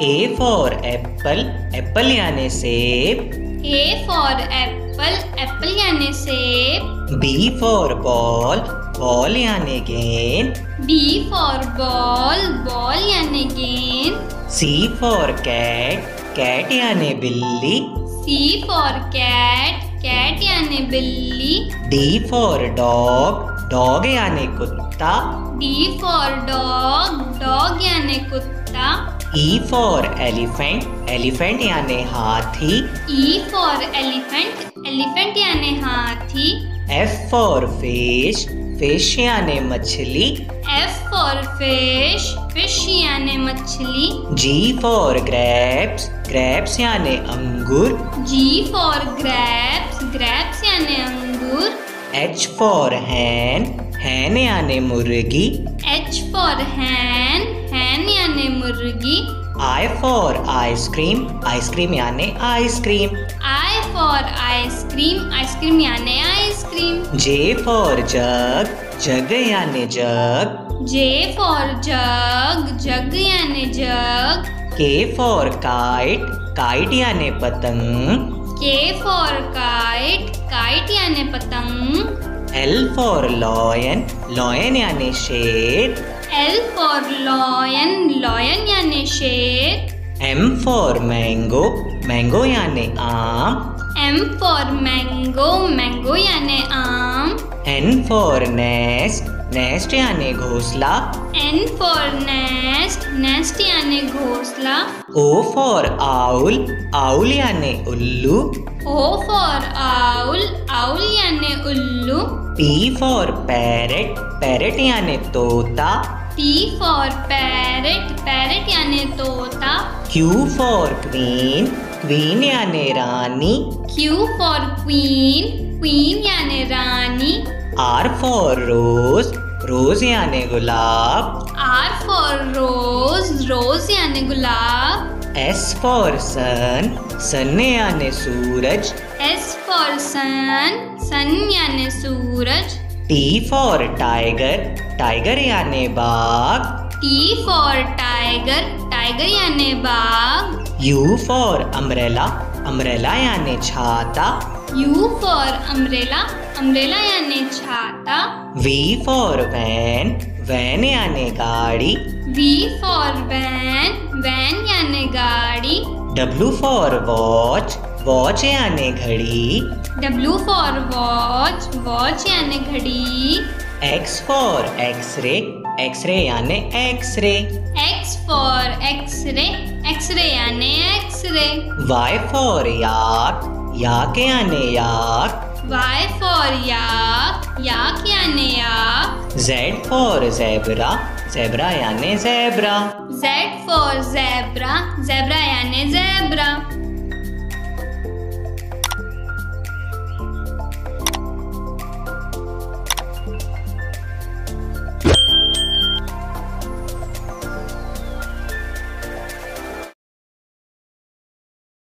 A for apple, apple यानी सेब। A for apple, apple यानी सेब। B for ball, ball यानी गेंद। B for ball, ball यानी गेंद। C for cat, cat यानी बिल्ली। C for cat, cat यानी बिल्ली। D for dog, dog यानी कुत्ता। D for dog, dog यानी कुत्ता। E for elephant, elephant यानी हाथी। E for elephant, elephant यानी हाथी। F for fish, fish यानी मछली। F for fish, fish यानी मछली। G for grapes, grapes यानी अंगूर। G for grapes, grapes यानी अंगूर। H for hen, hen यानी मुर्गी। H for hen, hen यानी मुर्गी। I for ice cream, ice cream यानी ice cream. I for ice cream, ice cream यानी ice cream. J for jug, jug यानी जग। J for jug, jug यानी जग। K for kite, kite यानी पतंग। K for kite, kite यानी पतंग। L for lion, lion यानी शेर। L for lion, lion यानी शेर। M for mango, mango यानी आम। M for mango, mango यानी आम। N for nest, nest यानी घोंसला। N for nest, nest यानी घोंसला। O for owl, owl यानी उल्लू। O for owl, owl यानी उल्लू। P for parrot, parrot यानी तोता। P for parrot, parrot यानी तोता। Q for queen, queen यानी रानी। Q for queen, queen यानी रानी। R for rose, rose यानी गुलाब। R for rose, rose यानी गुलाब। S for sun, sun यानी सूरज। S for sun, sun यानी सूरज। T for tiger, tiger यानी बाघ। T for tiger, tiger यानी बाघ। U for umbrella, umbrella यानी छाता। U for umbrella, umbrella यानी छाता। V for van, van यानी गाड़ी। V for van, van यानी गाड़ी। W for watch, watch यानी घड़ी। W for watch, watch यानी घड़ी। X for x-ray, x-ray यानी x-ray। X for x-ray, x-ray यानी x-ray। Y for yak, yak यानी याक। Y for yak, yak यानी yak। Z for zebra, zebra यानी zebra। Z for zebra, zebra यानी zebra।